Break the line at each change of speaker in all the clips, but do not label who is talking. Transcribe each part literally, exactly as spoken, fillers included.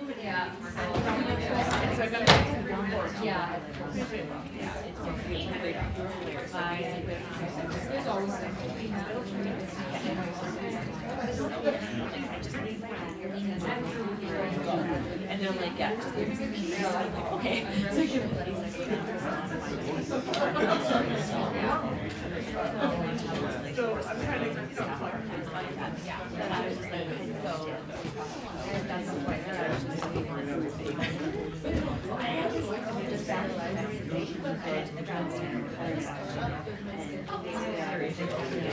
Yeah. Yeah. There's always something.
And they're like, yeah, just give me some keys. Okay. So you
So I'm trying to get
stuff like that. Yeah. And I was just like, so that's the point that I was just looking on everything. I just found a lot of information good about standard colors. And basically everything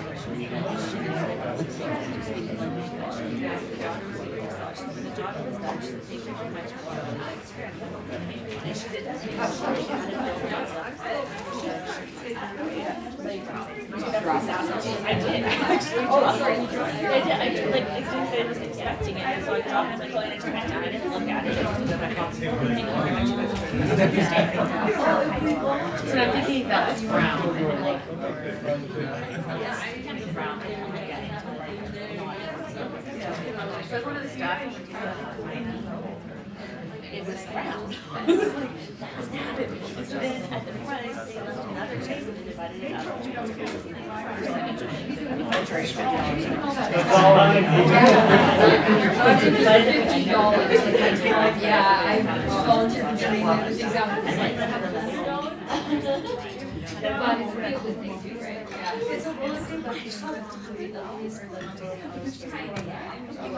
the daughter was Dutch, so they very much more and she did that. I did. I actually dropped it. I did. I did. Like, I think I wasn't expecting it, so I dropped it. Like, oh, I didn't expect it. I didn't look at it. So I'm thinking that was brown. And then, like, yeah, brown. And like, so one of the staff, it was brown. It was like, that doesn't happen. And so then at the front, they left another check and divided it up. Percentage of if I charge fifty dollars.
Yeah, I volunteered for training. It was exactly but it's real good thing too, right? Yeah. It's a really thing, but it's not to be the obvious or like just kind of yeah.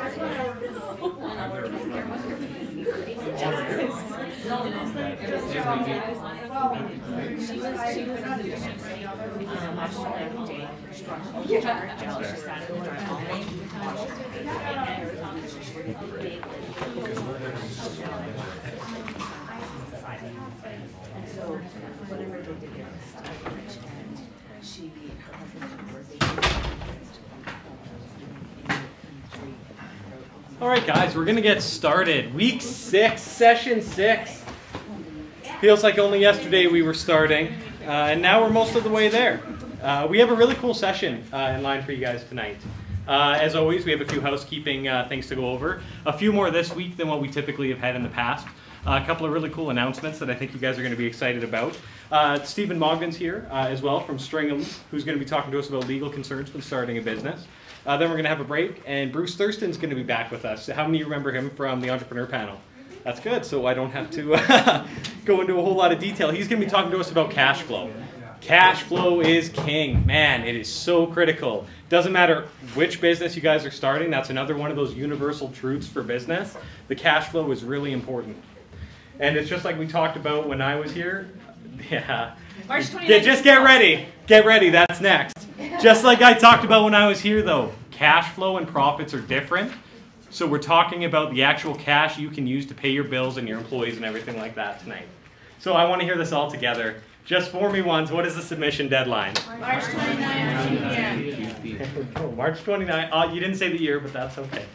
She was she was on the she um watched her every day. She watched all the time. She sat in the dark all day watched her. And it was on the she shared a big and so whatever they did there was stuff and she her husband birthday.
All right, guys, we're going to get started. Week six, session six. Feels like only yesterday we were starting, uh, and now we're most of the way there. Uh, we have a really cool session uh, in line for you guys tonight. Uh, as always, we have a few housekeeping uh, things to go over. A few more this week than what we typically have had in the past. Uh, a couple of really cool announcements that I think you guys are going to be excited about. Uh, Stephen Mogden's here uh, as well from Stringham, who's going to be talking to us about legal concerns when starting a business. Uh, then we're going to have a break, and Bruce Thurston's going to be back with us. How many of you remember him from the Entrepreneur Panel? That's good, so I don't have to uh, go into a whole lot of detail. He's going to be talking to us about cash flow. Cash flow is king. Man, it is so critical. Doesn't matter which business you guys are starting. That's another one of those universal truths for business. The cash flow is really important. And it's just like we talked about when I was here. Yeah.
March twenty-ninth.
Yeah, just get ready. Get ready. That's next. Just like I talked about when I was here, though. Cash flow and profits are different. So we're talking about the actual cash you can use to pay your bills and your employees and everything like that tonight. So I want to hear this all together. Just for me once, what is the submission deadline?
March twenty-ninth, two p m
March twenty-ninth. Uh, you didn't say the year, but that's okay.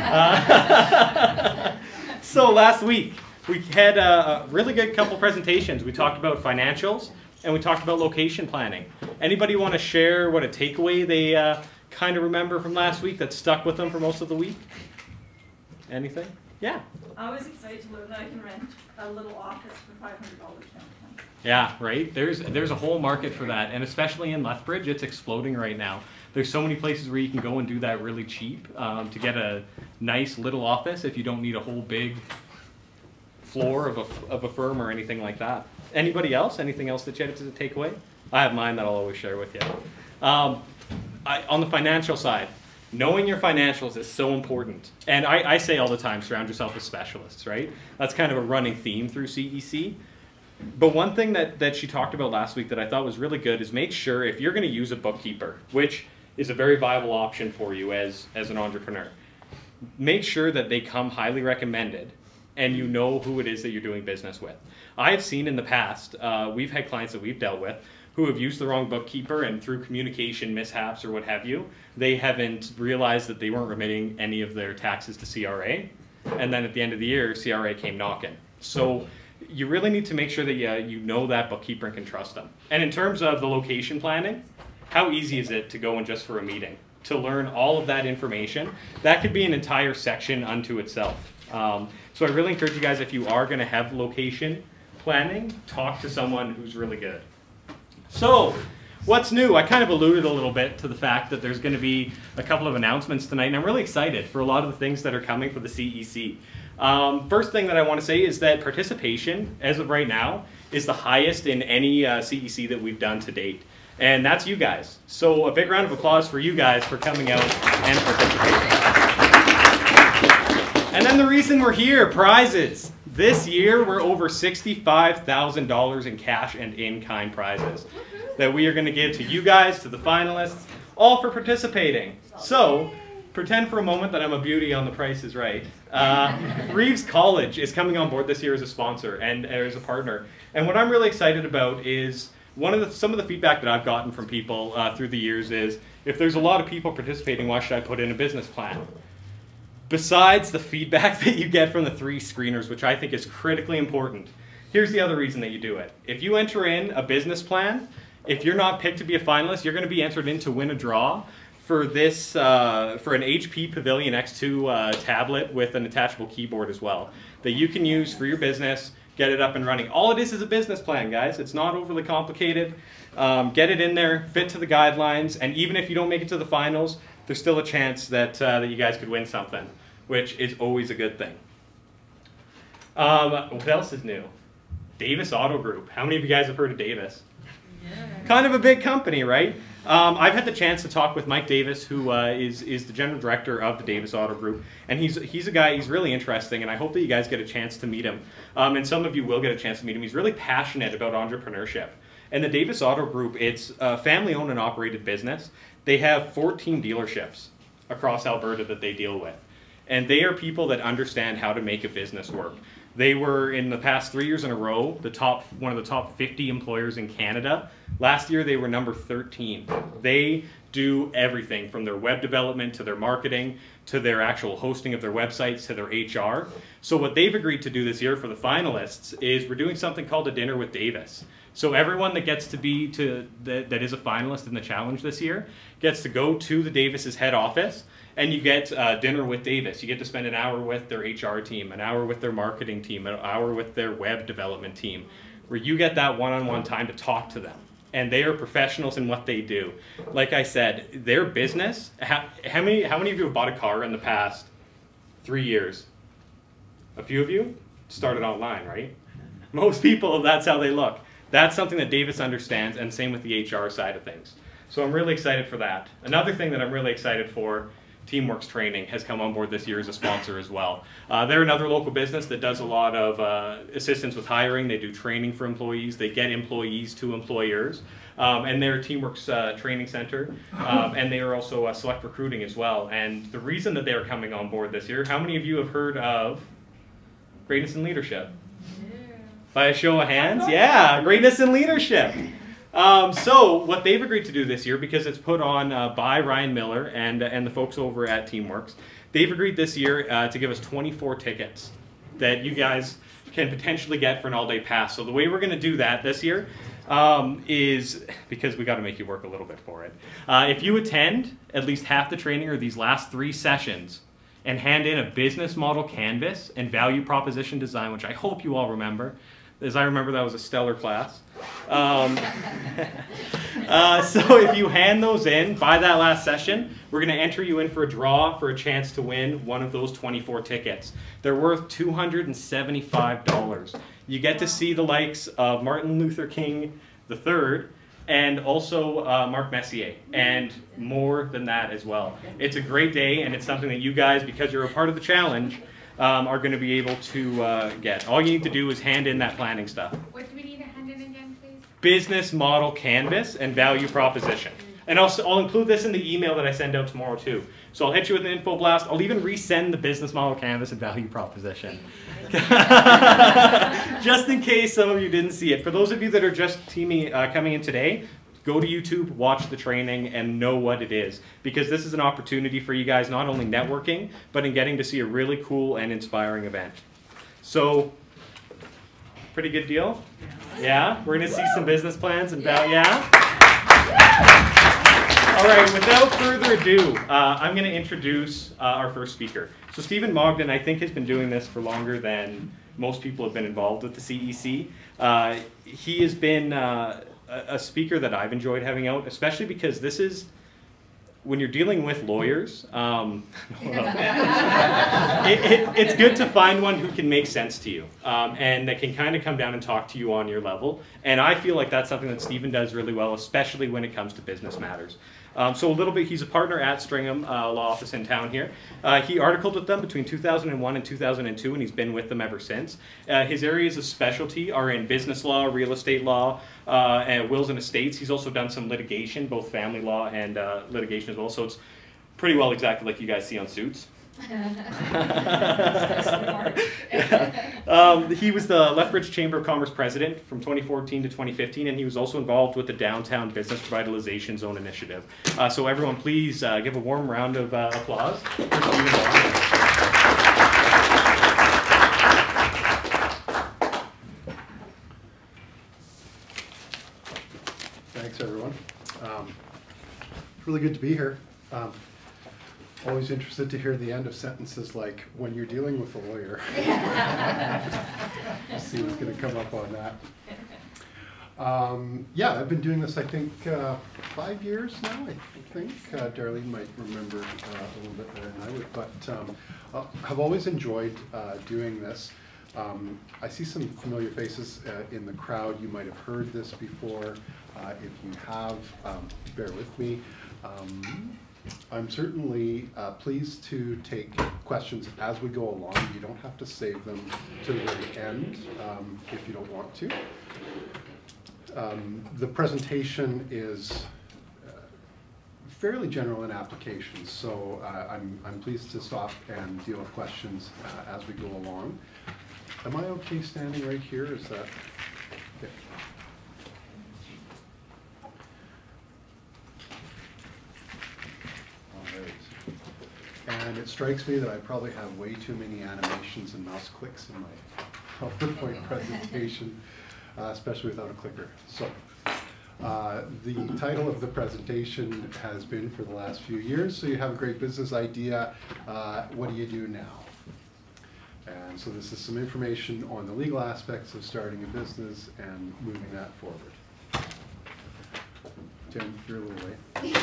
Uh, so last week, we had a really good couple presentations. We talked about financials, and we talked about location planning. Anybody want to share what a takeaway they uh, kind of remember from last week that stuck with them for most of the week? Anything? Yeah.
I was excited to learn that I can rent a little office for five hundred dollars downtown.
Yeah, right? There's, there's a whole market for that, and especially in Lethbridge, it's exploding right now. There's so many places where you can go and do that really cheap um, to get a nice little office if you don't need a whole big floor of a, of a firm or anything like that. Anybody else? Anything else that you had to take away? I have mine that I'll always share with you. Um, I, on the financial side, knowing your financials is so important. And I, I say all the time, surround yourself with specialists, right? That's kind of a running theme through C E C. But one thing that, that she talked about last week that I thought was really good is make sure if you're going to use a bookkeeper, which is a very viable option for you as, as an entrepreneur, make sure that they come highly recommended and you know who it is that you're doing business with. I've seen in the past, uh, we've had clients that we've dealt with who have used the wrong bookkeeper, and through communication mishaps or what have you, they haven't realized that they weren't remitting any of their taxes to C R A. And then at the end of the year, C R A came knocking. So you really need to make sure that you, you know that bookkeeper and can trust them. And in terms of the location planning, how easy is it to go in just for a meeting? To learn all of that information? That could be an entire section unto itself. Um, so I really encourage you guys, if you are going to have location planning, talk to someone who's really good. So, what's new? I kind of alluded a little bit to the fact that there's going to be a couple of announcements tonight, and I'm really excited for a lot of the things that are coming for the C E C. Um, first thing that I want to say is that participation, as of right now, is the highest in any uh, C E C that we've done to date. And that's you guys. So a big round of applause for you guys for coming out and participating. And then the reason we're here, prizes. This year, we're over sixty-five thousand dollars in cash and in-kind prizes that we are going to give to you guys, to the finalists, all for participating. So, pretend for a moment that I'm a beauty on The Price is Right. Uh, Reeves College is coming on board this year as a sponsor and as a partner. And what I'm really excited about is one of the, some of the feedback that I've gotten from people uh, through the years is, if there's a lot of people participating, why should I put in a business plan? Besides the feedback that you get from the three screeners, which I think is critically important, here's the other reason that you do it. If you enter in a business plan, if you're not picked to be a finalist, you're going to be entered in to win a draw for this, uh, for an H P Pavilion X two uh, tablet with an attachable keyboard as well, that you can use for your business, get it up and running. All it is is a business plan, guys. It's not overly complicated. Um, get it in there, fit to the guidelines, and even if you don't make it to the finals, there's still a chance that, uh, that you guys could win something, which is always a good thing. Um, what else is new? Davis Auto Group. How many of you guys have heard of Davis? Yeah. Kind of a big company, right? Um, I've had the chance to talk with Mike Davis, who uh, is, is the general director of the Davis Auto Group, and he's, he's a guy, he's really interesting, and I hope that you guys get a chance to meet him. Um, and some of you will get a chance to meet him. He's really passionate about entrepreneurship. And the Davis Auto Group, it's a family-owned and operated business. They have fourteen dealerships across Alberta that they deal with. And they are people that understand how to make a business work. They were, in the past three years in a row, the top, one of the top fifty employers in Canada. Last year, they were number thirteen. They do everything from their web development to their marketing to their actual hosting of their websites to their H R. So what they've agreed to do this year for the finalists is we're doing something called a Dinner with Davis. So everyone that gets to be to that, that is a finalist in the challenge this year gets to go to the Davis's head office, and you get uh, dinner with Davis. You get to spend an hour with their H R team, an hour with their marketing team, an hour with their web development team, where you get that one-on-one time to talk to them. And they are professionals in what they do. Like I said, their business, how, how many, how many of you have bought a car in the past three years? A few of you started online, right? Most people, that's how they look. That's something that Davis understands, and same with the H R side of things. So I'm really excited for that. Another thing that I'm really excited for, Teamworks Training has come on board this year as a sponsor as well. Uh, they're another local business that does a lot of uh, assistance with hiring. They do training for employees. They get employees to employers. Um, and they're a Teamworks uh, Training Center. Um, and they are also uh, Select Recruiting as well. And the reason that they are coming on board this year, how many of you have heard of Greatness in Leadership? By a show of hands? Yeah, Greatness in Leadership. Um, so what they've agreed to do this year, because it's put on uh, by Ryan Miller and, uh, and the folks over at Teamworks, they've agreed this year uh, to give us twenty-four tickets that you guys can potentially get for an all-day pass. So the way we're going to do that this year um, is, because we got to make you work a little bit for it, uh, if you attend at least half the training or these last three sessions and hand in a business model canvas and value proposition design, which I hope you all remember, as I remember, that was a stellar class. Um, uh, so if you hand those in by that last session, we're going to enter you in for a draw for a chance to win one of those twenty-four tickets. They're worth two hundred seventy-five dollars. You get to see the likes of Martin Luther King the third and also uh, Mark Messier, and more than that as well. It's a great day, and it's something that you guys, because you're a part of the challenge, Um, are going to be able to uh, get. All you need to do is hand in that planning stuff.
What do we need to hand in again, please?
Business model canvas and value proposition. And I'll, I'll include this in the email that I send out tomorrow too. So I'll hit you with an info blast. I'll even resend the business model canvas and value proposition. Just in case some of you didn't see it. For those of you that are just teaming, uh, coming in today, go to YouTube, watch the training, and know what it is. Because this is an opportunity for you guys, not only networking, but in getting to see a really cool and inspiring event. So, pretty good deal? Yeah? We're going to see some business plans and value, yeah? All right, without further ado, uh, I'm going to introduce uh, our first speaker. So Stephen Mogden, I think, has been doing this for longer than most people have been involved with the C E C. Uh, he has been uh, a, a speaker that I've enjoyed having out, especially because this is, when you're dealing with lawyers, um, it, it, it's good to find one who can make sense to you um, and that can kind of come down and talk to you on your level. And I feel like that's something that Stephen does really well, especially when it comes to business matters. Um, so a little bit, he's a partner at Stringham uh, Law Office in town here. Uh, he articled with them between two thousand one and two thousand two, and he's been with them ever since. Uh, his areas of specialty are in business law, real estate law, uh, and wills and estates. He's also done some litigation, both family law and uh, litigation as well. So it's pretty well exactly like you guys see on Suits. um, he was the Lethbridge Chamber of Commerce president from twenty fourteen to twenty fifteen, and he was also involved with the Downtown Business Revitalization Zone initiative. Uh, so everyone, please uh, give a warm round of uh, applause for Stephen Mogden.
Thanks, everyone. Um, it's really good to be here. Um, Always interested to hear the end of sentences like, when you're dealing with a lawyer. See what's going to come up on that. Um, yeah, I've been doing this, I think, uh, five years now, I think. Uh, Darlene might remember uh, a little bit better than I would, but um, uh, I've always enjoyed uh, doing this. Um, I see some familiar faces uh, in the crowd. You might have heard this before. Uh, if you have, um, bear with me. Um, I'm certainly uh, pleased to take questions as we go along. You don't have to save them to the very end um, if you don't want to. Um, the presentation is uh, fairly general in application, so uh, I'm, I'm pleased to stop and deal with questions uh, as we go along. Am I okay standing right here? Is that okay? And it strikes me that I probably have way too many animations and mouse clicks in my PowerPoint presentation, uh, especially without a clicker. So, uh, the title of the presentation has been for the last few years, so you have a great business idea, uh, what do you do now? And so this is some information on the legal aspects of starting a business and moving that forward. Tim, you're a little late.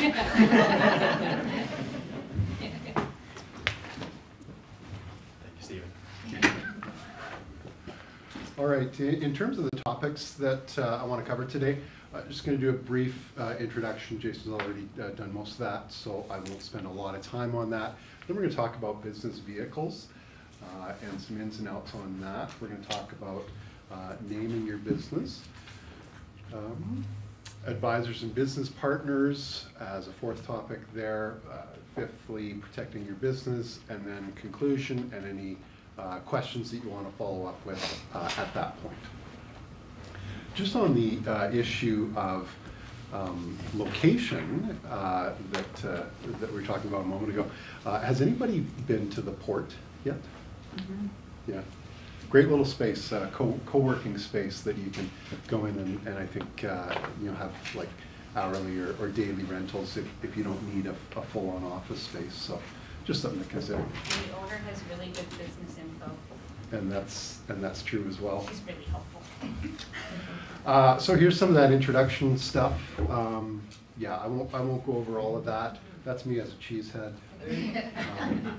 All right, in terms of the topics that uh, I want to cover today, I'm just going to do a brief uh, introduction. Jason's already uh, done most of that, so I won't spend a lot of time on that. Then we're going to talk about business vehicles uh, and some ins and outs on that. We're going to talk about uh, naming your business, um, advisors and business partners as a fourth topic there, uh, fifthly, protecting your business, and then conclusion and any Uh, questions that you want to follow up with uh, at that point. Just on the uh, issue of um, location uh, that, uh, that we were talking about a moment ago, uh, has anybody been to the port yet? Mm-hmm. Yeah. Great little space, uh, co co-working space that you can go in and, and I think uh, you know, have like hourly or, or daily rentals if, if you don't need a, a full-on office space. So just something to consider.
The owner has really good business info.
And that's and that's true as well.
She's really helpful.
Uh, so here's some of that introduction stuff. Um, yeah, I won't I won't go over all of that. That's me as a cheesehead um,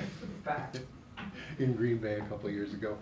in Green Bay a couple of years ago.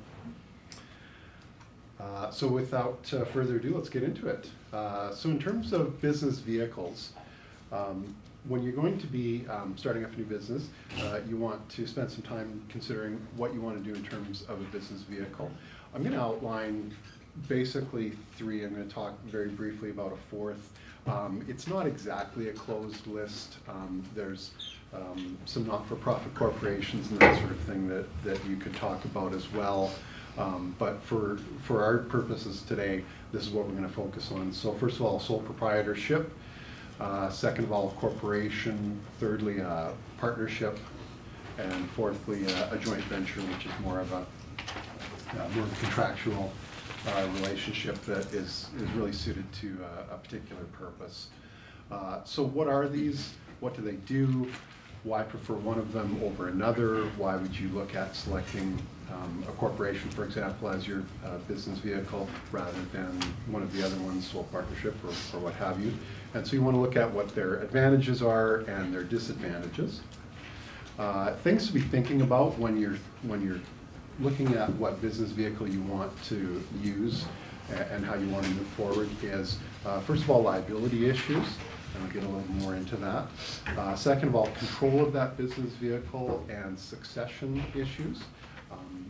Uh, so without uh, further ado, let's get into it. Uh, so in terms of business vehicles, um, when you're going to be um, starting up a new business, uh, you want to spend some time considering what you want to do in terms of a business vehicle. I'm going to outline basically three. I'm going to talk very briefly about a fourth. Um, it's not exactly a closed list. Um, there's um, some not-for-profit corporations and that sort of thing that, that you could talk about as well. Um, but for, for our purposes today, this is what we're going to focus on. So first of all, sole proprietorship. Uh, second of all, corporation. Thirdly, uh, partnership. And fourthly, uh, a joint venture, which is more of a uh, more of a contractual uh, relationship that is, is really suited to uh, a particular purpose. Uh, so what are these? What do they do? Why prefer one of them over another? Why would you look at selecting um, a corporation, for example, as your uh, business vehicle rather than one of the other ones, sole partnership or, or what have you? And so you want to look at what their advantages are and their disadvantages. Uh, things to be thinking about when you're when you're looking at what business vehicle you want to use and how you want to move forward is, uh, first of all, liability issues. And I'll get a little more into that. Uh, second of all, control of that business vehicle and succession issues. Um,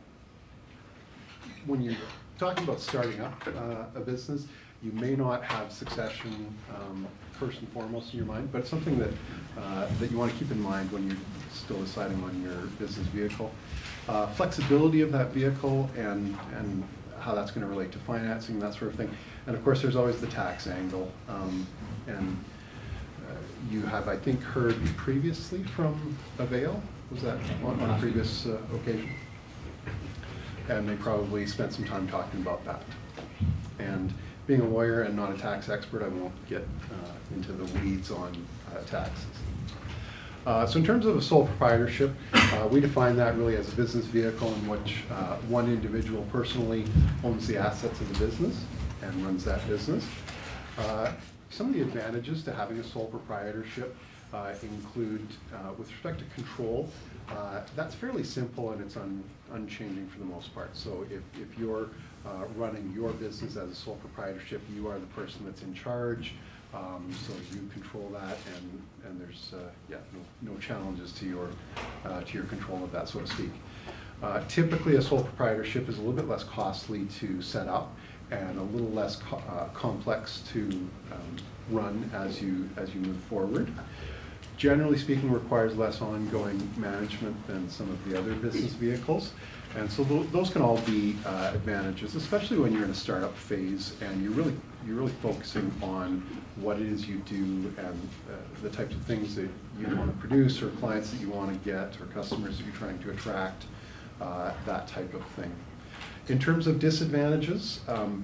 when you're talking about starting up uh, a business, you may not have succession um, first and foremost in your mind, but it's something that, uh, that you want to keep in mind when you're still deciding on your business vehicle. Uh, flexibility of that vehicle and, and how that's going to relate to financing, that sort of thing. And of course, there's always the tax angle. Um, and uh, you have, I think, heard previously from Avail, was that on, on a previous uh, occasion? And they probably spent some time talking about that. And being a lawyer and not a tax expert, I won't get uh, into the weeds on uh, taxes. Uh, so in terms of a sole proprietorship, uh, we define that really as a business vehicle in which uh, one individual personally owns the assets of the business and runs that business. Uh, some of the advantages to having a sole proprietorship uh, include, uh, with respect to control, uh, that's fairly simple and it's un unchanging for the most part. So if, if you're uh, running your business as a sole proprietorship, you are the person that's in charge. Um, so you control that, and and there's uh, yeah no, no challenges to your uh, to your control of that, so to speak. Uh, typically, a sole proprietorship is a little bit less costly to set up and a little less co uh, complex to um, run as you as you move forward. Generally speaking, requires less ongoing management than some of the other business vehicles. And so th those can all be uh, advantages, especially when you're in a startup phase and you're really you're really focusing on what it is you do and uh, the types of things that you want to produce, or clients that you want to get, or customers that you're trying to attract, uh, that type of thing. In terms of disadvantages, um,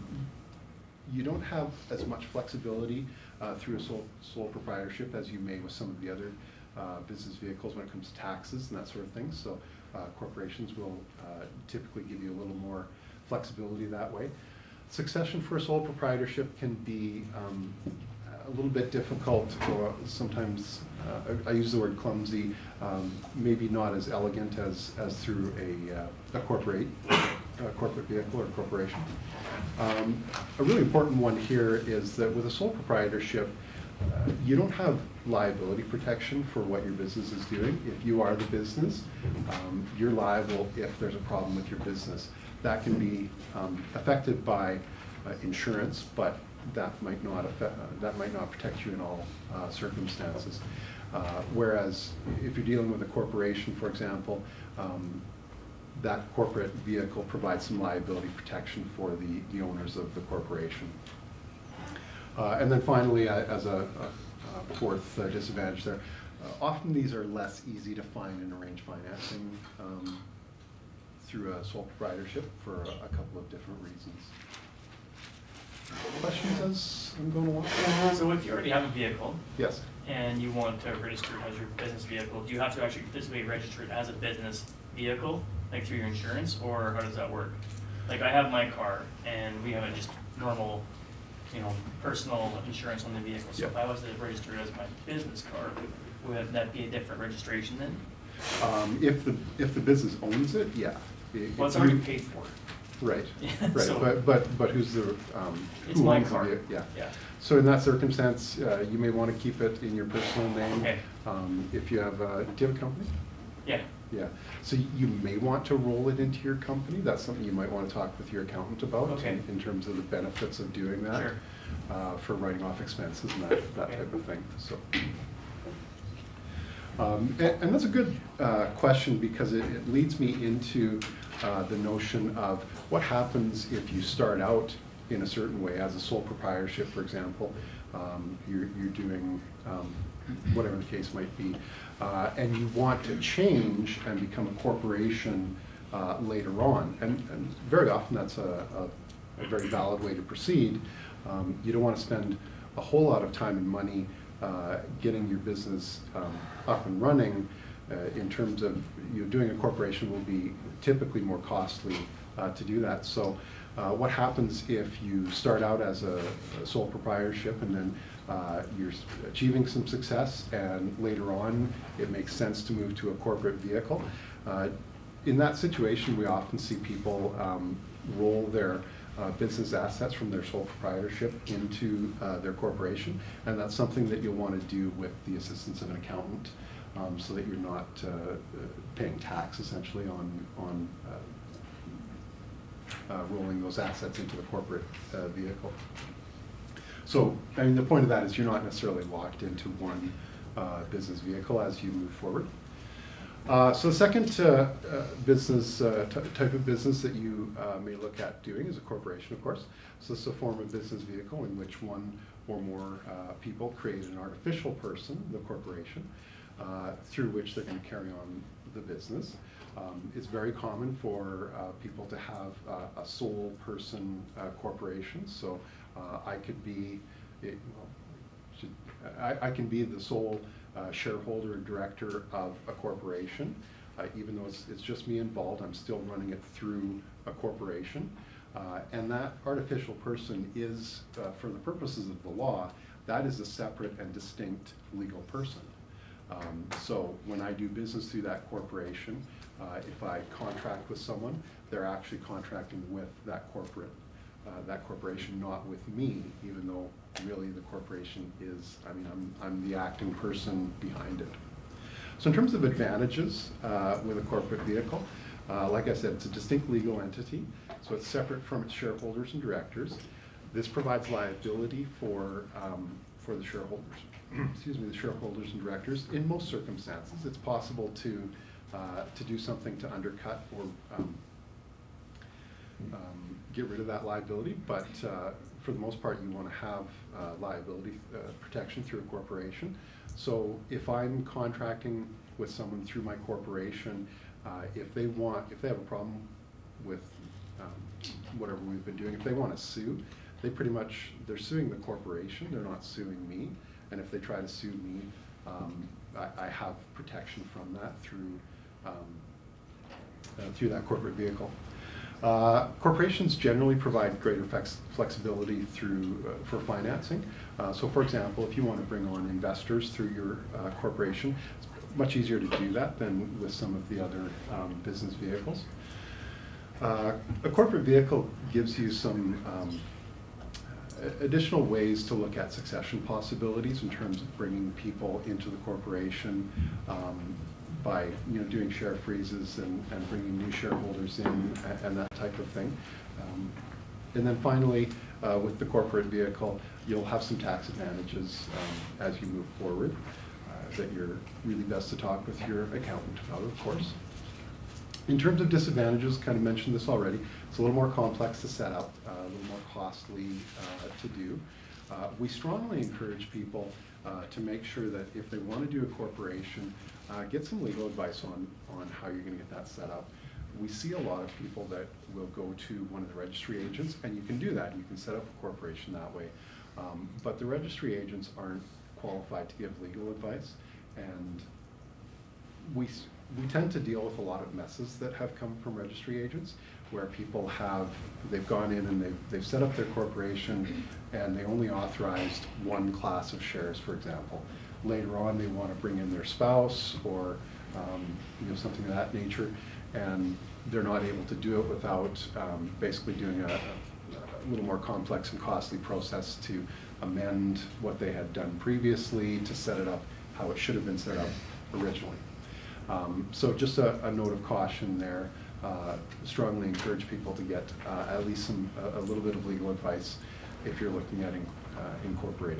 you don't have as much flexibility uh, through a sole, sole proprietorship as you may with some of the other uh, business vehicles when it comes to taxes and that sort of thing. So uh, corporations will uh, typically give you a little more flexibility that way. Succession for a sole proprietorship can be um, a little bit difficult, or sometimes uh, I, I use the word clumsy, um, maybe not as elegant as, as through a, uh, a corporate, a corporate vehicle or corporation. Um, a really important one here is that with a sole proprietorship, uh, you don't have liability protection for what your business is doing. If you are the business, um, you're liable if there's a problem with your business. That can be um, affected by uh, insurance, but that might not affect, uh, that might not protect you in all uh, circumstances. Uh, whereas if you're dealing with a corporation, for example, um, that corporate vehicle provides some liability protection for the, the owners of the corporation. Uh, and then finally, uh, as a, a, a fourth uh, disadvantage there, uh, often these are less easy to find and arrange financing um, through a sole proprietorship for a, a couple of different reasons. Questions as I'm going along?
So if you already have a vehicle,
Yes.
and you want to register it as your business vehicle, do you have to actually physically register it as a business vehicle, like through your insurance, or how does that work? Like I have my car, and we have a just normal, you know, personal insurance on the vehicle. So
Yep.
if I was to register it as my business car, would that be a different registration then?
Um, if the if the business owns it, yeah. It,
Well, it's
you-
already paid for.
Right,
Yeah,
right,
so-
but, but, but who's the, um,
It's
who
my
owns the
car.
vehicle? Yeah.
Yeah.
So in that circumstance, uh, you may want to keep it in your personal name.
Okay.
Um, if you have, uh, do you have a company?
Yeah.
Yeah, so you may want to roll it into your company. That's something you might want to talk with your accountant about
Okay.
in, in terms of the benefits of doing that.
Sure.
Uh, for writing off expenses and that, that
Okay.
type of thing, so. Um, and, and that's a good uh, question because it, it leads me into uh, the notion of what happens if you start out in a certain way as a sole proprietorship, for example. Um, you're, you're doing um, whatever the case might be, uh, and you want to change and become a corporation uh, later on. And, and very often that's a, a, a very valid way to proceed. Um, you don't want to spend a whole lot of time and money uh, getting your business um, up and running. Uh, in terms of you know, doing a corporation will be typically more costly uh, to do that. So uh, what happens if you start out as a, a sole proprietorship and then uh, you're achieving some success and later on it makes sense to move to a corporate vehicle? Uh, in that situation, we often see people um, roll their uh, business assets from their sole proprietorship into uh, their corporation, and that's something that you'll want to do with the assistance of an accountant. Um, so that you're not uh, uh, paying tax essentially on, on uh, uh, rolling those assets into the corporate uh, vehicle. So, I mean, the point of that is you're not necessarily locked into one uh, business vehicle as you move forward. Uh, so the second uh, uh, business uh, type of business that you uh, may look at doing is a corporation, of course. So this is a form of business vehicle in which one or more uh, people create an artificial person, the corporation, Uh, through which they're going to carry on the business. Um, it's very common for uh, people to have uh, a sole person uh, corporation. So uh, I could be, it, well, should, I, I can be the sole uh, shareholder or director of a corporation. Uh, even though it's, it's just me involved, I'm still running it through a corporation. Uh, and that artificial person is, uh, for the purposes of the law, that is a separate and distinct legal person. Um, so when I do business through that corporation, uh, if I contract with someone, they're actually contracting with that corporate, uh, that corporation, not with me, even though really the corporation is, I mean, I'm, I'm the acting person behind it. So in terms of advantages uh, with a corporate vehicle, uh, like I said, it's a distinct legal entity, so it's separate from its shareholders and directors. This provides liability for, um, for the shareholders. excuse me, the shareholders and directors. In most circumstances, it's possible to uh, to do something to undercut or um, um, get rid of that liability, but uh, for the most part, you want to have uh, liability uh, protection through a corporation. So if I'm contracting with someone through my corporation, uh, if they want, if they have a problem with um, whatever we've been doing, if they want to sue, they pretty much, they're suing the corporation, they're not suing me. And if they try to sue me, um, I, I have protection from that through um, uh, through that corporate vehicle. Uh, corporations generally provide greater flex flexibility through uh, for financing. Uh, so, for example, if you want to bring on investors through your uh, corporation, it's much easier to do that than with some of the other um, business vehicles. Uh, a corporate vehicle gives you some um, additional ways to look at succession possibilities in terms of bringing people into the corporation um, by you know doing share freezes and, and bringing new shareholders in and, and that type of thing. Um, and then finally, uh, with the corporate vehicle, you'll have some tax advantages um, as you move forward uh, that you're really best to talk with your accountant about, of course. In terms of disadvantages, kind of mentioned this already, it's a little more complex to set up, uh, a little more costly uh, to do. Uh, we strongly encourage people uh, to make sure that if they want to do a corporation, uh, get some legal advice on, on how you're going to get that set up. We see a lot of people that will go to one of the registry agents, and you can do that. You can set up a corporation that way. Um, but the registry agents aren't qualified to give legal advice, and we we tend to deal with a lot of messes that have come from registry agents where people have, they've gone in and they've, they've set up their corporation and they only authorized one class of shares, for example. Later on, they want to bring in their spouse or um, you know, something of that nature, and they're not able to do it without um, basically doing a, a little more complex and costly process to amend what they had done previously to set it up how it should have been set up originally. Um, so just a, a note of caution there. Uh, strongly encourage people to get uh, at least some a, a little bit of legal advice if you're looking at in, uh, incorporating.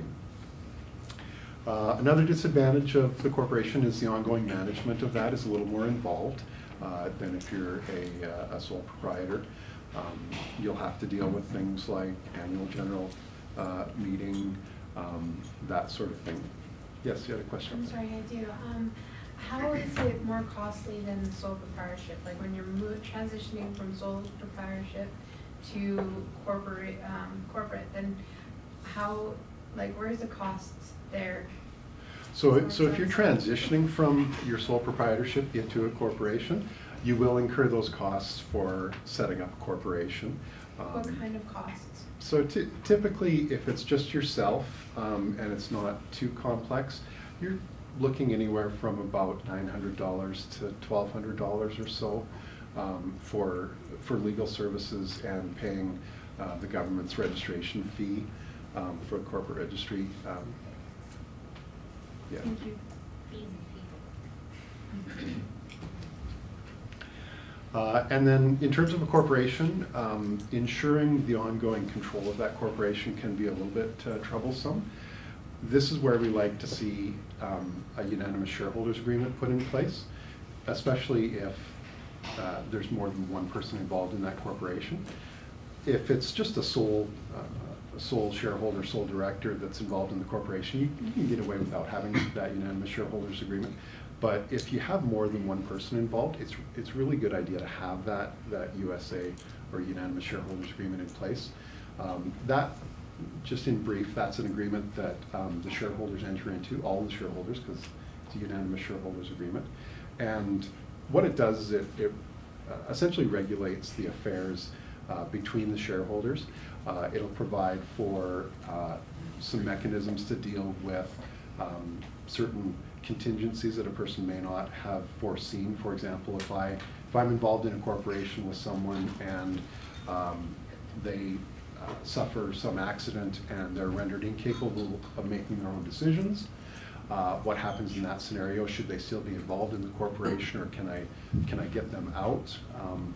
Uh, another disadvantage of the corporation is the ongoing management of that is a little more involved uh, than if you're a, a sole proprietor. Um, you'll have to deal with things like annual general uh, meeting, um, that sort of thing. Yes, you had a question?
I'm sorry, I do. Um, how is it more costly than sole proprietorship? Like when you're mo transitioning from sole proprietorship to corporate, um, corporate, then how, Like, where's the costs there?
So, so if you're transitioning from your sole proprietorship into a corporation, you will incur those costs for setting up a corporation.
What
Um,
kind of costs?
So ty- typically, if it's just yourself um, and it's not too complex, you're looking anywhere from about nine hundred dollars to twelve hundred dollars or so um, for, for legal services and paying uh, the government's registration fee um, for corporate registry. Um, yeah.
Thank you.
Uh, and then in terms of a corporation, um, ensuring the ongoing control of that corporation can be a little bit uh, troublesome. This is where we like to see um, a unanimous shareholders agreement put in place, especially if uh, there's more than one person involved in that corporation. If it's just a sole, uh, a sole shareholder, sole director that's involved in the corporation, you, you can get away without having that unanimous shareholders agreement. But if you have more than one person involved, it's it's really good idea to have that that U S A or unanimous shareholders agreement in place. Um, that, just in brief, that's an agreement that um, the shareholders enter into, all the shareholders, because it's a unanimous shareholders agreement. And what it does is it, it uh, essentially regulates the affairs uh, between the shareholders. Uh, it'll provide for uh, some mechanisms to deal with um, certain contingencies that a person may not have foreseen. For example, if I if I'm involved in a corporation with someone and um, they uh, suffer some accident and they're rendered incapable of making their own decisions, uh, what happens in that scenario? Should they still be involved in the corporation, or can I can I get them out? Um,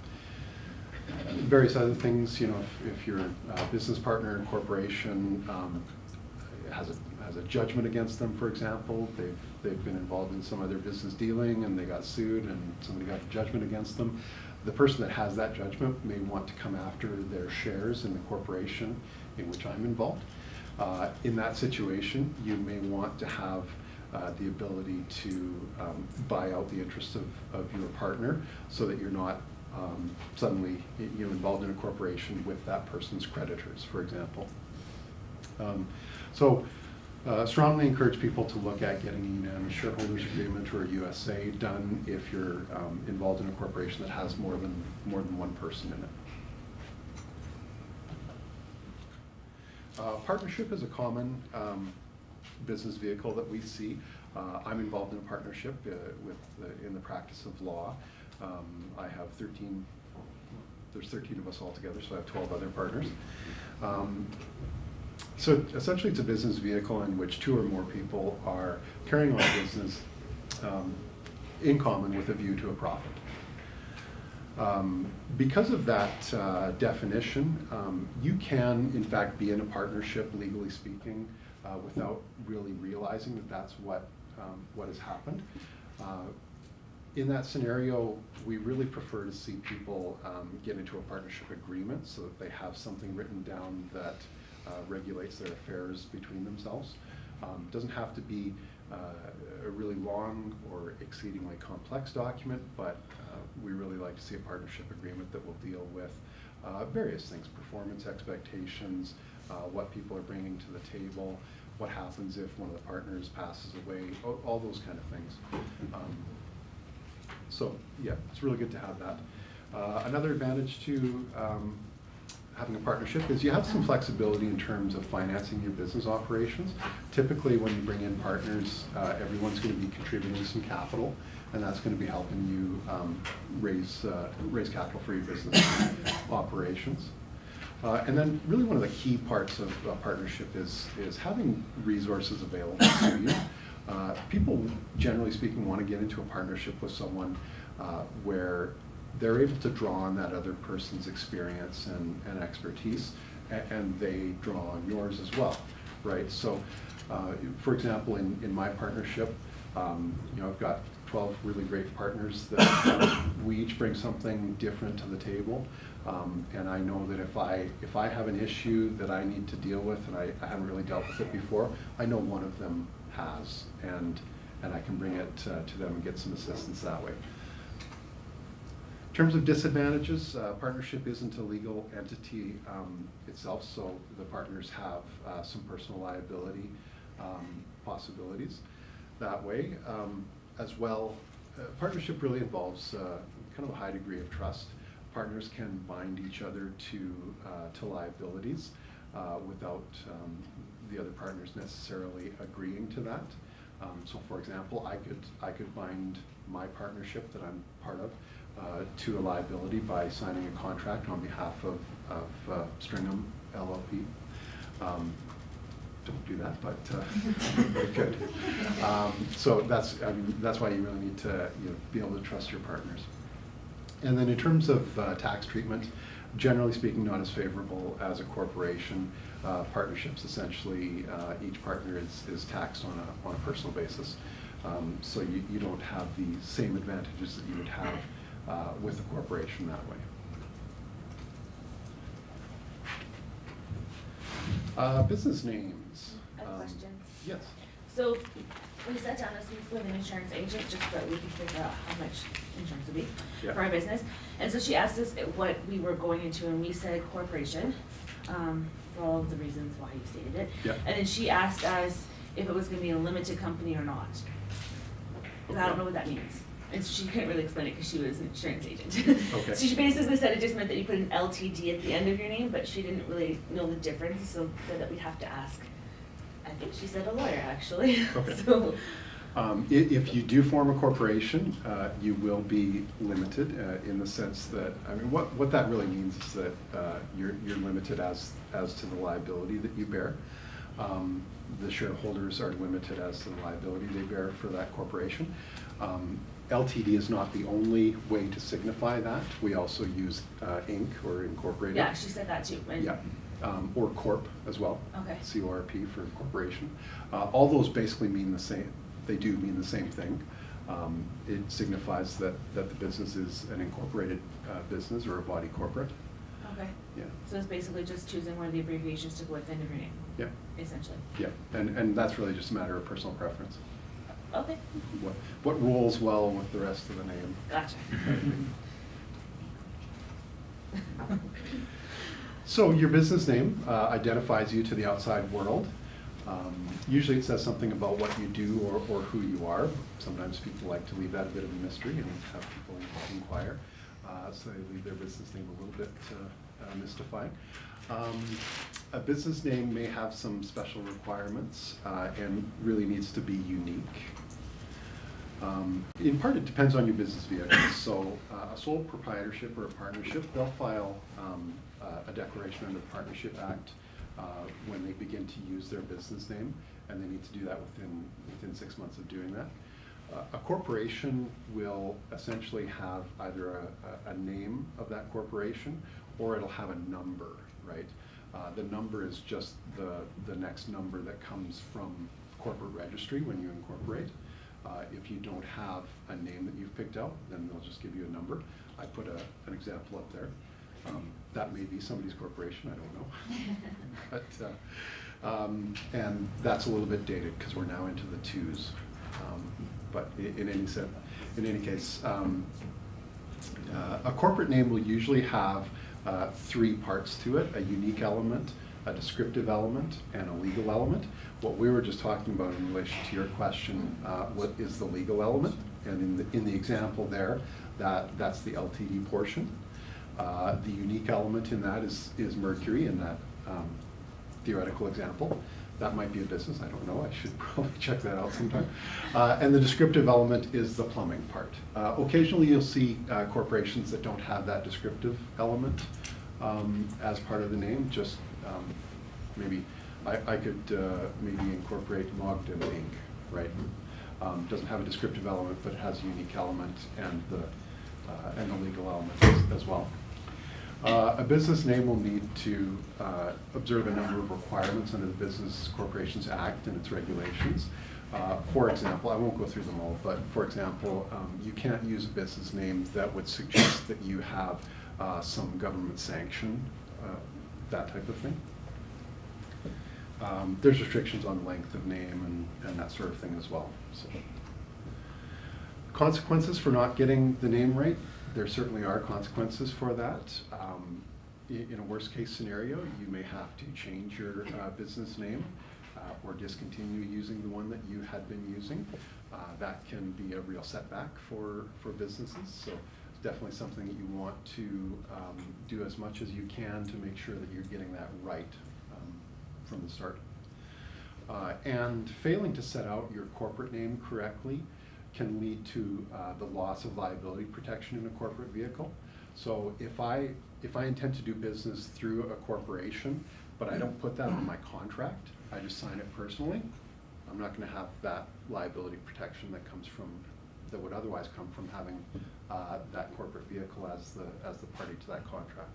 various other things. You know, if, if you're a business partner in a corporation, um, has a has a judgment against them, for example, they've they've been involved in some other business dealing and they got sued and somebody got a judgment against them. The person that has that judgment may want to come after their shares in the corporation in which I'm involved. Uh, in that situation, you may want to have uh, the ability to um, buy out the interests of, of your partner, so that you're not um, suddenly you know, involved in a corporation with that person's creditors, for example. Um, so. Uh, strongly encourage people to look at getting a unanimous shareholders agreement or a U S A done if you're um, involved in a corporation that has more than more than one person in it. Uh, partnership is a common um, business vehicle that we see. Uh, I'm involved in a partnership uh, with the, in the practice of law. Um, I have thirteen. There's thirteen of us all together, so I have twelve other partners. Um, So essentially, it's a business vehicle in which two or more people are carrying on business um, in common with a view to a profit. Um, because of that uh, definition, um, you can, in fact, be in a partnership, legally speaking, uh, without really realizing that that's what um, what has happened. Uh, in that scenario, we really prefer to see people um, get into a partnership agreement so that they have something written down that Uh, regulates their affairs between themselves. Um, doesn't have to be uh, a really long or exceedingly complex document, but uh, we really like to see a partnership agreement that will deal with uh, various things: performance expectations, uh, what people are bringing to the table, what happens if one of the partners passes away, all, all those kind of things. Um, so yeah, it's really good to have that. Uh, another advantage to um, having a partnership is you have some flexibility in terms of financing your business operations. Typically, when you bring in partners, uh, everyone's going to be contributing some capital, and that's going to be helping you um, raise uh, raise capital for your business operations. Uh, and then, really, one of the key parts of a partnership is is having resources available to you. Uh, people, generally speaking, want to get into a partnership with someone uh, where they're able to draw on that other person's experience and, and expertise, and, and they draw on yours as well, right? So, uh, for example, in, in my partnership, um, you know, I've got twelve really great partners that uh, we each bring something different to the table, um, and I know that if I if I have an issue that I need to deal with and I, I haven't really dealt with it before, I know one of them has, and and I can bring it uh, to them and get some assistance that way. In terms of disadvantages, uh, partnership isn't a legal entity um, itself, so the partners have uh, some personal liability um, possibilities that way. Um, as well, uh, partnership really involves uh, kind of a high degree of trust. Partners can bind each other to, uh, to liabilities uh, without um, the other partners necessarily agreeing to that. Um, so for example, I could, I could bind my partnership that I'm part of uh, to a liability by signing a contract on behalf of, of uh, Stringham L L P. Um, don't do that, but uh, you could. Um, so that's, I mean, that's why you really need to, you know, be able to trust your partners. And then in terms of uh, tax treatment, generally speaking, not as favorable as a corporation. Uh, partnerships, essentially, uh, each partner is, is taxed on a, on a personal basis. Um, so you, you don't have the same advantages that you would have uh, with a corporation that way. Uh, business names.
I have a
Um,
question.
Yes.
So we sat down this week with an insurance agent just so that we could figure out how much insurance would be
Yeah.
for our business. And so she asked us what we were going into and we said corporation, um, for all of the reasons why you stated it.
Yeah.
And then she asked us if it was gonna be a limited company or not. And I don't know what that means. And so she couldn't really explain it because she was an insurance agent.
Okay.
So she basically said it just meant that you put an L T D at the end of your name, but she didn't really know the difference, so said that we'd have to ask. I think she said a lawyer, actually.
Okay.
So,
Um, i- if you do form a corporation, uh, you will be limited uh, in the sense that, I mean, what, what that really means is that uh, you're, you're limited as, as to the liability that you bear. Um, the shareholders are limited as to the liability they bear for that corporation. Um, L T D is not the only way to signify that. We also use uh, Incorporated or incorporated.
yeah, she said that too. and-
Yeah, um, or corp as well.
Okay.
C O R P for corporation. Uh, all those basically mean the same, they do mean the same thing. Um, it signifies that, that the business is an incorporated uh, business or a body corporate.
Okay.
Yeah,
So it's basically just choosing one of the abbreviations to go at the end of your name,
yeah,
essentially.
yeah. And, and that's really just a matter of personal preference.
Okay,
What, what rolls well with the rest of the name.
gotcha.
So your business name uh, identifies you to the outside world. Um, usually it says something about what you do or, or who you are. Sometimes people like to leave that a bit of a mystery and have people inquire. Uh, so they leave their business name a little bit uh, uh, mystifying. Um, a business name may have some special requirements uh, and really needs to be unique. Um, in part, it depends on your business vehicle. So uh, a sole proprietorship or a partnership, they'll file um, uh, a declaration under the Partnership Act uh, when they begin to use their business name, and they need to do that within, within six months of doing that. Uh, a corporation will essentially have either a, a, a name of that corporation or it'll have a number, right? Uh, the number is just the, the next number that comes from corporate registry when you incorporate. Uh, if you don't have a name that you've picked out, then they'll just give you a number. I put a, an example up there. Um, that may be somebody's corporation, I don't know. but, uh, um, and that's a little bit dated because we're now into the twos. Um, but in, in, any set, in any case, um, uh, a corporate name will usually have uh, three parts to it: a unique element, a descriptive element, and a legal element. What we were just talking about in relation to your question, uh, what is the legal element? And in the, in the example there, that, that's the L T D portion. Uh, the unique element in that is, is Mercury in that um, theoretical example. That might be a business, I don't know, I should probably check that out sometime. Uh, and the descriptive element is the plumbing part. Uh, occasionally you'll see uh, corporations that don't have that descriptive element um, as part of the name, just um, maybe, I, I could uh, maybe incorporate Mogden Incorporated, right? Um, doesn't have a descriptive element, but it has a unique element and the, uh, and the legal element as, as well. Uh, a business name will need to uh, observe a number of requirements under the Business Corporations Act and its regulations. Uh, for example, I won't go through them all, but for example, um, you can't use a business name that would suggest that you have uh, some government sanction, uh, that type of thing. Um, there's restrictions on length of name and, and that sort of thing as well. So. Consequences for not getting the name right. there certainly are consequences for that. Um, i- in a worst case scenario, you may have to change your uh, business name uh, or discontinue using the one that you had been using. Uh, that can be a real setback for, for businesses. So it's definitely something that you want to um, do as much as you can to make sure that you're getting that right um, from the start. Uh, and failing to set out your corporate name correctly can lead to uh, the loss of liability protection in a corporate vehicle. So if I, if I intend to do business through a corporation, but I don't put that on my contract, I just sign it personally, I'm not going to have that liability protection that comes from, that would otherwise come from having uh, that corporate vehicle as the, as the party to that contract.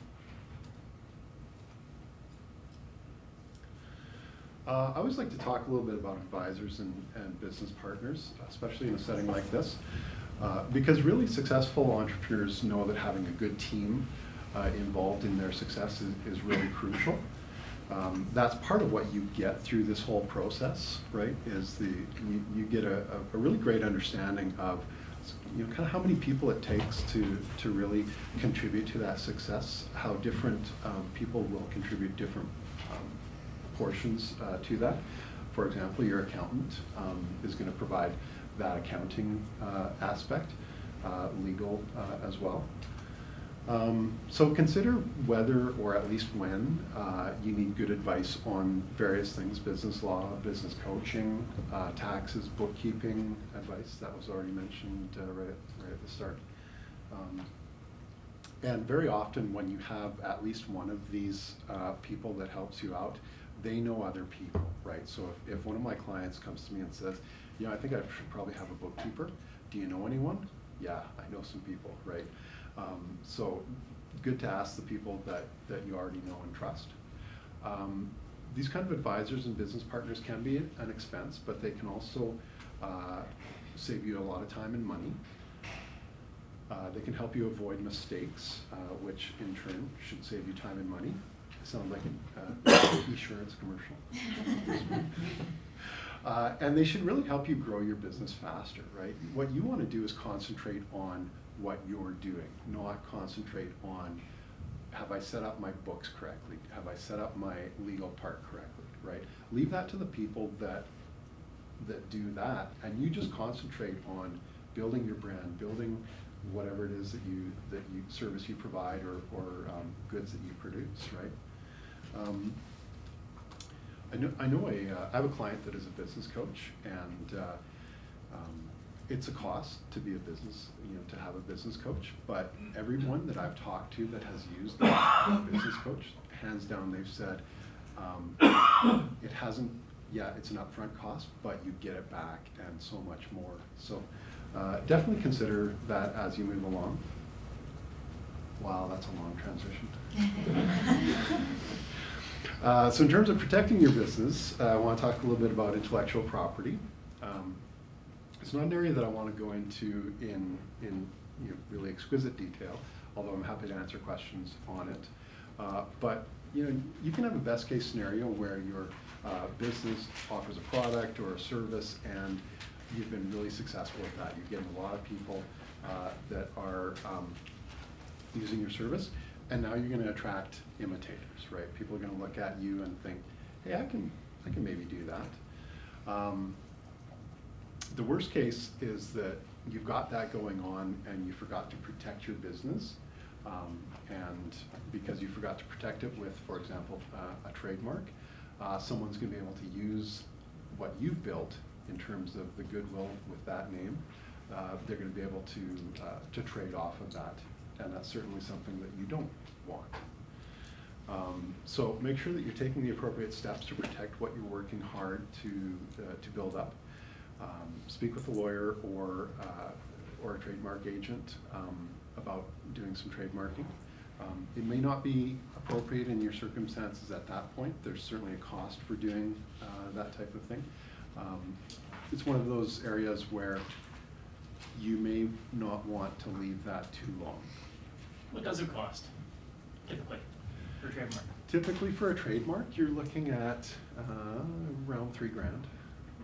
Uh, I always like to talk a little bit about advisors and, and business partners, especially in a setting like this, uh, because really successful entrepreneurs know that having a good team uh, involved in their success is, is really crucial. Um, that's part of what you get through this whole process, right? Is the you, you get a, a really great understanding of, you know, kind of how many people it takes to to really contribute to that success. How different um, people will contribute different um, portions uh, to that. For example, your accountant um, is going to provide that accounting uh, aspect, uh, legal uh, as well. Um, so consider whether, or at least when, uh, you need good advice on various things: business law, business coaching, uh, taxes, bookkeeping advice. That was already mentioned uh, right, at, right at the start. Um, and very often when you have at least one of these uh, people that helps you out, they know other people, right? So if, if one of my clients comes to me and says, you know, I think I should probably have a bookkeeper. Do you know anyone? Yeah, I know some people, right? Um, so good to ask the people that, that you already know and trust. Um, these kind of advisors and business partners can be an expense, but they can also uh, save you a lot of time and money. Uh, they can help you avoid mistakes, uh, which in turn should save you time and money. Sounds like an uh, insurance commercial. Uh, and they should really help you grow your business faster, right? What you want to do is concentrate on what you're doing, not concentrate on, have I set up my books correctly? Have I set up my legal part correctly, right? Leave that to the people that that do that, and you just concentrate on building your brand, building whatever it is that you that you service you provide, or, or um, goods that you produce, right? Um, I know I know a uh, I have a client that is a business coach, and uh, um, it's a cost to be a business, you know, to have a business coach. But everyone that I've talked to that has used a business coach, hands down, they've said um, it hasn't. Yeah, it's an upfront cost, but you get it back and so much more. So uh, definitely consider that as you move along. Wow, that's a long transition. uh, so in terms of protecting your business, uh, I want to talk a little bit about intellectual property. Um, it's not an area that I want to go into in, in you know, really exquisite detail, although I'm happy to answer questions on it. Uh, but you know, you can have a best case scenario where your uh, business offers a product or a service, and you've been really successful with that. You're getting a lot of people uh, that are um, using your service, and now you're going to attract imitators, right? People are going to look at you and think, hey, I can, I can maybe do that. Um, the worst case is that you've got that going on and you forgot to protect your business, um, and because you forgot to protect it with, for example, uh, a trademark, uh, someone's going to be able to use what you've built in terms of the goodwill with that name. Uh, they're going to be able to uh, to trade off of that, and that's certainly something that you don't want. Um, so make sure that you're taking the appropriate steps to protect what you're working hard to uh, to build up. Um, speak with a lawyer or uh, or a trademark agent um, about doing some trademarking. Um, it may not be appropriate in your circumstances at that point. There's certainly a cost for doing uh, that type of thing. Um, it's one of those areas where you may not want to leave that too long.
What does it cost, typically, for a trademark?
Typically for a trademark, you're looking at uh, around three grand.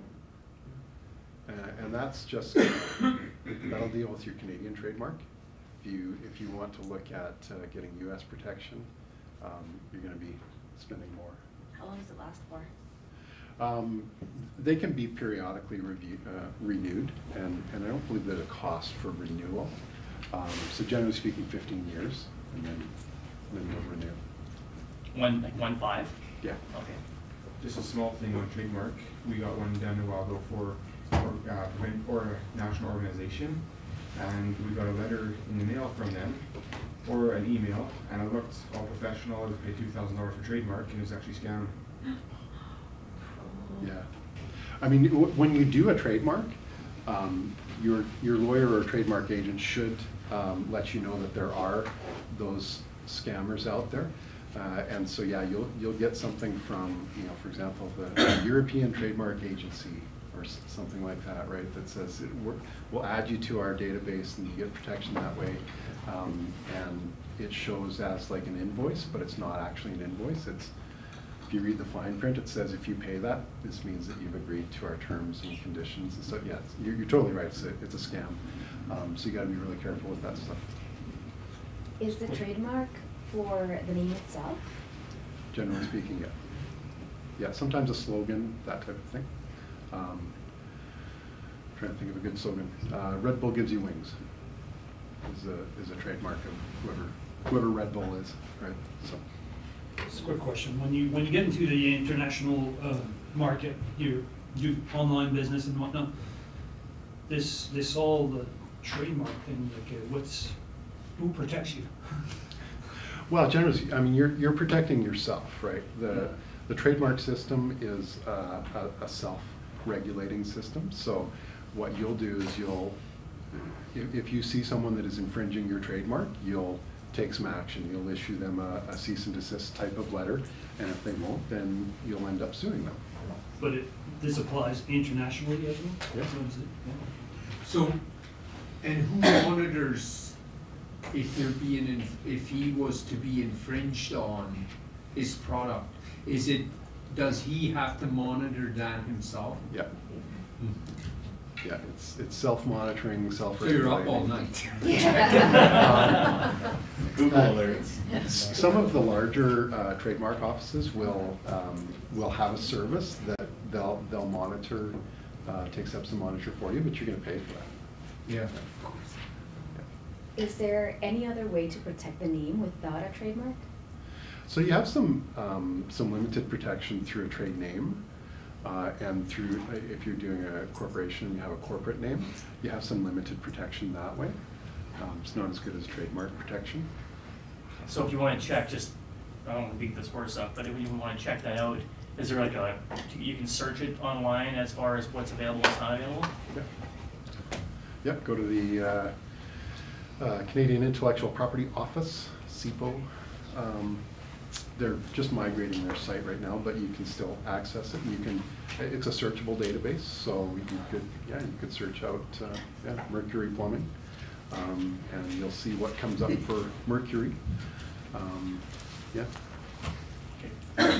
Uh, and that's just, that'll deal with your Canadian trademark. If you, if you want to look at uh, getting U S protection, um, you're gonna be spending more.
How long does it last for?
Um, they can be periodically review, uh, renewed, and, and I don't believe there's a cost for renewal. Um, so generally speaking, fifteen years, and then, then you'll renew.
One, like one five?
Yeah.
Okay.
Just a small thing on trademark. We got one done a while ago for or, uh, when- or a national organization, and we got a letter in the mail from them, or an email, and it looked all professional. I was paid two thousand dollars for trademark, and it was actually scam.
Yeah. I mean, w when you do a trademark, um, your, your lawyer or trademark agent should um, let you know that there are those scammers out there. Uh, and so, yeah, you'll, you'll get something from, you know, for example, the European Trademark Agency or s something like that, right, that says it, we're, we'll add you to our database and you get protection that way. Um, and it shows as like an invoice, but it's not actually an invoice. It's, if you read the fine print, it says if you pay that, this means that you've agreed to our terms and conditions. And so, yeah, you're, you're totally right. It's a, it's a scam. Um, so you got to be really careful with that stuff.
Is the trademark for the name itself?
Generally speaking, yeah. Yeah, sometimes a slogan, that type of thing. Um, trying to think of a good slogan. Uh, Red Bull gives you wings is a, is a trademark of whoever, whoever Red Bull is, right? So.
It's a quick question. When you when you get into the international uh, market, you do online business and whatnot. This this all the trademark thing. Like, uh, what's who protects you?
Well, generally, I mean, you're you're protecting yourself, right? The the trademark system is uh, a, a self-regulating system. So, what you'll do is you'll, if, if you see someone that is infringing your trademark, you'll take some action. You'll issue them a, a cease and desist type of letter, and if they won't, then you'll end up suing them.
But it, this applies internationally as well?
Yeah.
So, is it, yeah.
So, and who monitors if they're being, in, if he was to be infringed on his product? Is it, does he have to monitor that himself?
Yeah. Yeah, it's it's self-monitoring,
So
self-regulating.
you're up all night.
um,
Google
uh,
alerts.
Some of the larger uh, trademark offices will um, will have a service that they'll they'll monitor, uh, take steps to monitor for you, but you're going to pay for that.
Yeah.
Is there any other way to protect the name without a trademark?
So you have some um, some limited protection through a trade name. Uh, and through, if you're doing a corporation and you have a corporate name, you have some limited protection that way. Um, it's not as good as trademark protection.
So if you want to check, just, I don't want to beat this horse up, but if you want to check that out, is there like a, you can search it online as far as what's available, what's not available?
Yep. Yep, go to the uh, uh, Canadian Intellectual Property Office, C I P O. Um, They're just migrating their site right now, but you can still access it. And you can, it's a searchable database, so you could, yeah, you could search out uh, yeah, Mercury Plumbing, um, and you'll see what comes up for Mercury. Um, yeah.
Okay.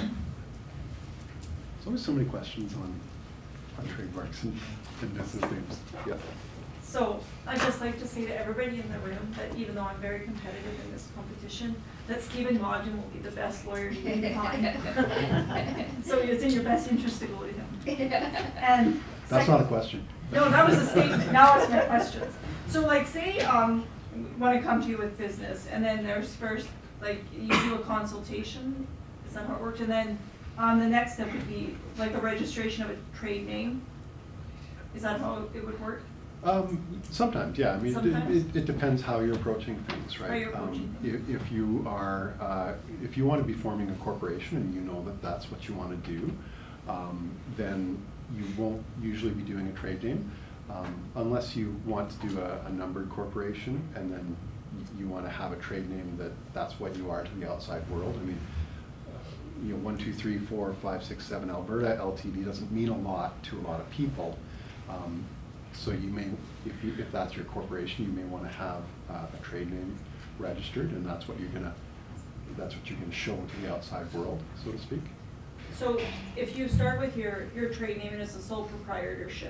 There's always so many questions on, on trademarks and, and business names. Yeah.
So I'd just like to say to everybody in the room that even though I'm very competitive in this competition, that Stephen Modgen will be the best lawyer you can find. So it's in your best interest to go to him. And
That's not a question.
no, that was a statement. Now it's my questions. So like say um want to come to you with business, and then there's first like you do a consultation. Is that how it works? And then um the next step would be like a registration of a trade name. Is that how it would work?
Um, sometimes, yeah. I mean, it,
Sometimes?
it, it depends how you're approaching things, right?
How you're approaching
um,
things.
if, if you are, uh, if you want to be forming a corporation and you know that that's what you want to do, um, then you won't usually be doing a trade name, um, unless you want to do a, a numbered corporation and then you want to have a trade name that that's what you are to the outside world. I mean, uh, you know, one, two, three, four, five, six, seven Alberta L T D doesn't mean a lot to a lot of people. Um, So you may, if, you, if that's your corporation, you may want to have uh, a trade name registered, and that's what you're gonna, that's what you're gonna show to the outside world, so to speak.
So if you start with your, your trade name and it's a sole proprietorship,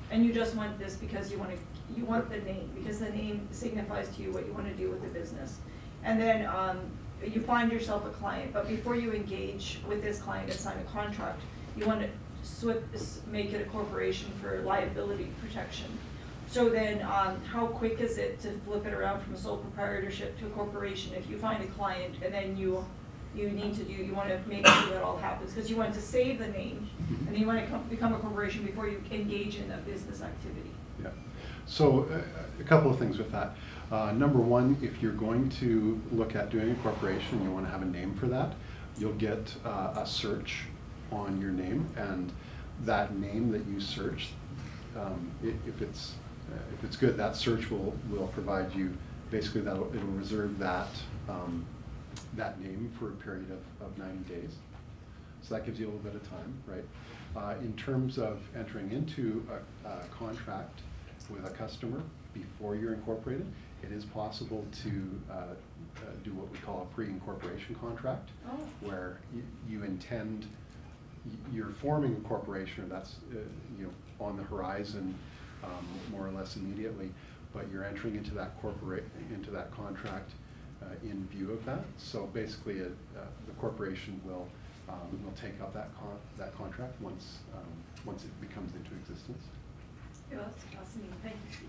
and you just want this because you want to, you want the name, because the name signifies to you what you want to do with the business. And then um, you find yourself a client, but before you engage with this client and sign a contract, you want to swi- s- make it a corporation for liability protection. So then, um, how quick is it to flip it around from a sole proprietorship to a corporation? If you find a client and then you you need to do, you want to make sure that all happens, because you want to save the name, and then you want to come, become a corporation before you engage in a business activity.
Yeah. So uh, a couple of things with that. Uh, number one, if you're going to look at doing a corporation, you want to have a name for that. You'll get uh, a search on your name, and that name that you search, um, i- if it's uh, if it's good, that search will will provide you basically that it'll reserve that um, that name for a period of, of ninety days. So that gives you a little bit of time, right? Uh, in terms of entering into a, a contract with a customer before you're incorporated, it is possible to uh, uh, do what we call a pre-incorporation contract,
Oh.
where you, you intend, y- you're forming a corporation, or that's uh, you know on the horizon um, more or less immediately, but you're entering into that corporate into that contract uh, in view of that. So basically, a, uh, the corporation will um, will take up that con that contract once um, once it becomes into existence.
Yeah, that's fascinating. Thank you.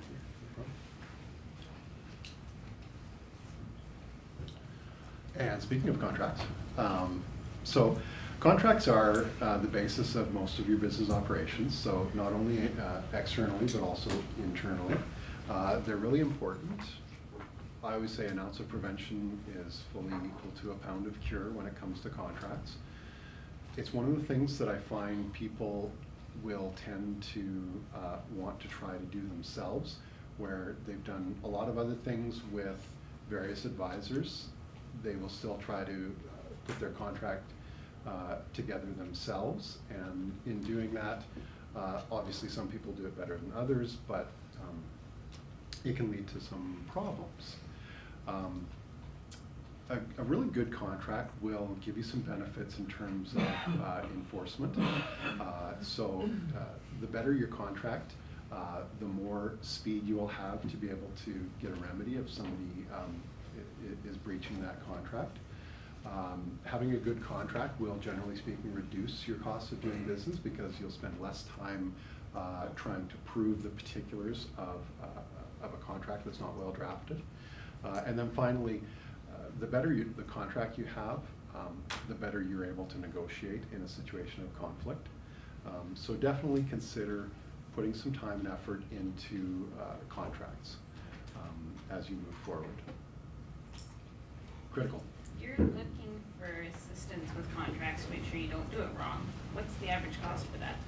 And speaking of contracts, um, so contracts are uh, the basis of most of your business operations. So not only uh, externally, but also internally. Uh, they're really important. I always say an ounce of prevention is fully equal to a pound of cure when it comes to contracts. It's one of the things that I find people will tend to uh, want to try to do themselves, where they've done a lot of other things with various advisors. They will still try to uh, put their contract uh, together themselves, and in doing that, uh, obviously some people do it better than others, but um, it can lead to some problems. Um, a, a really good contract will give you some benefits in terms of uh, enforcement. Uh, so uh, the better your contract, uh, the more speed you will have to be able to get a remedy if somebody um, i- is breaching that contract. Um, having a good contract will, generally speaking, reduce your cost of doing business, because you'll spend less time uh, trying to prove the particulars of, uh, of a contract that's not well drafted. Uh, and then finally, uh, the better you, the contract you have, um, the better you're able to negotiate in a situation of conflict. Um, so definitely consider putting some time and effort into uh, contracts um, as you move forward. Critical.
You're looking for assistance with contracts to make sure you don't do it wrong. What's the average cost for that?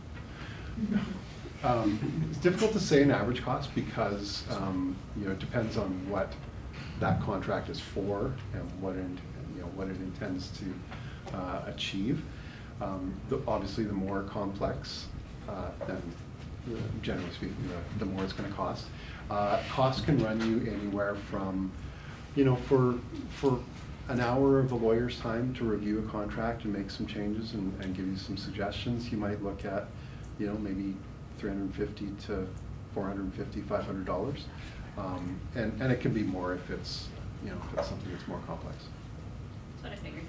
Um, it's difficult to say an average cost, because um, you know, it depends on what that contract is for and what it, you know, what it intends to uh, achieve. Um, the, obviously, the more complex, uh, then uh, generally speaking, the, the more it's going to cost. Uh, costs can run you anywhere from, you know, for for an hour of a lawyer's time to review a contract and make some changes and, and give you some suggestions. You might look at, you know, maybe three hundred fifty to four hundred fifty, five hundred dollars, um, and and it can be more if it's, you know, if it's something that's more complex.
That's what I figured.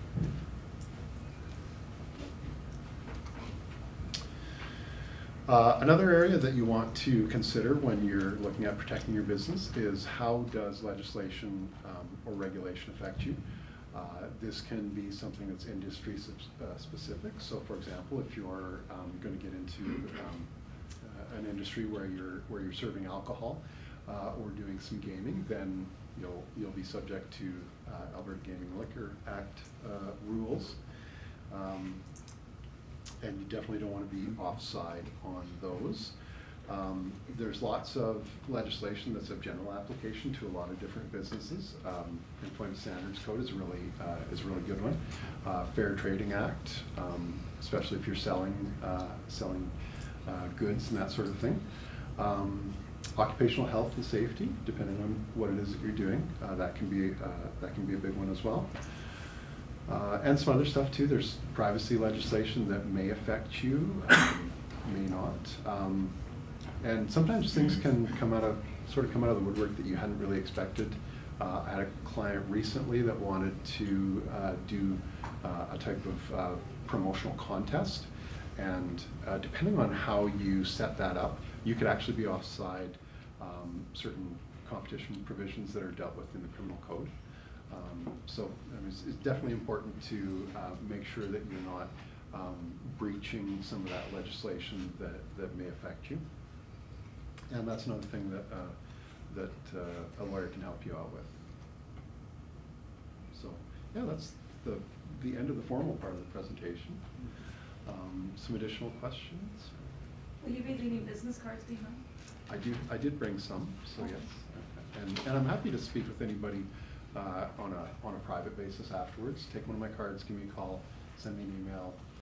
Uh, another area that you want to consider when you're looking at protecting your business is, how does legislation um, or regulation affect you? Uh, this can be something that's industry uh, specific. So, for example, if you're um, going to get into um, uh, an industry where you're where you're serving alcohol uh, or doing some gaming, then you'll you'll be subject to uh, Alberta Gaming Liquor Act uh, rules. Um, and you definitely don't want to be offside on those. Um, there's lots of legislation that's of general application to a lot of different businesses. Um, Employment Standards Code is a really uh, is a really good one. Uh, Fair Trading Act, um, especially if you're selling uh, selling uh, goods and that sort of thing. Um, occupational health and safety, depending on what it is that you're doing, uh, that can be uh, that can be a big one as well. Uh, and some other stuff too. There's privacy legislation that may affect you, um, may not. Um, And sometimes things can come out of, sort of come out of the woodwork that you hadn't really expected. Uh, I had a client recently that wanted to uh, do uh, a type of uh, promotional contest. And uh, depending on how you set that up, you could actually be offside um, certain competition provisions that are dealt with in the criminal code. Um, so I mean, it's, it's definitely important to uh, make sure that you're not um, breaching some of that legislation that, that may affect you. And that's another thing that, uh, that uh, a lawyer can help you out with. So yeah, that's the, the end of the formal part of the presentation. Um, some additional questions?
Will you be leaving business cards behind?
I do. I did bring some, so yes, and and I'm happy to speak with anybody uh, on a on a private basis afterwards. Take one of my cards, give me a call, send me an email.